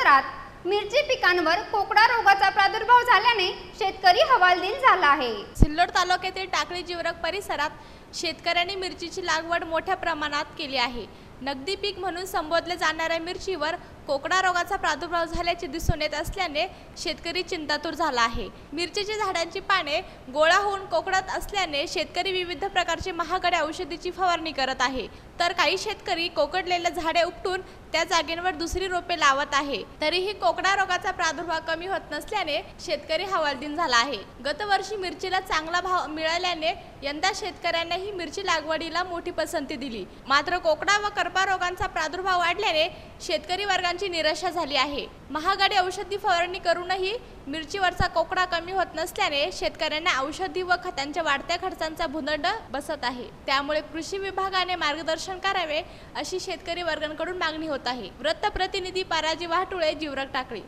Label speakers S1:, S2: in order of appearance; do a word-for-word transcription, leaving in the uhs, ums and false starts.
S1: परिसरात मिरची पिकांवर कोकडा रोगाचा प्रादुर्भाव झाल्याने शेतकरी हवालदिल झाला आहे।
S2: सिल्लोड तालुक्यातील टाकळी जिवरक परिसरात शेतकऱ्यांनी मिरचीची लागवड मोठ्या प्रमाणात केली आहे। नगदी पीक म्हणून संबोधले जाणाऱ्या मिरचीवर कोकडा रोगाचा प्रादुर्भाव झाल्याचे दिसून येत असल्याने शेतकरी चिंतातूर झाला आहे। मिरचीच्या झाडांची पाने गोळा होऊन कोकडत असल्याने शेतकरी विविध प्रकारचे महागड्या औषधीची फवारणी करत आहे, तर काही शेतकरी कोकडलेले झाडे उपटून त्या जागेवर दुसरी रोपे लावत आहे। तरीही कोकडा रोगाचा प्रादुर्भाव कमी होत नसल्याने शेतकरी हवालदिल झाला आहे। गतवर्षी मिरचीला चांगला भाव मिळाल्याने यंदा शेतकऱ्यांनी मिरची लागवडीला मोठी पसंती दिली, मात्र कोकडा व करपा रोगांचा प्रादुर्भाव वाढल्याने शेतकरी वर्गांची निराशा झाली आहे। महागडी औषधी फवारणी करूनही मिरचीवरचा कोकडा कमी होत नसल्याने शेतकऱ्यांना औषधी व खतांच्या वाढत्या खर्चांचा भुंदंड बसत आहे। त्यामुळे कृषी विभागाने मार्गदर्शन करावे अशी शेतकरी वर्गांकडून मागणी होत आहे। वृत्त प्रतिनिधी पराजी वाहटुळे, जिवरक टाकळी।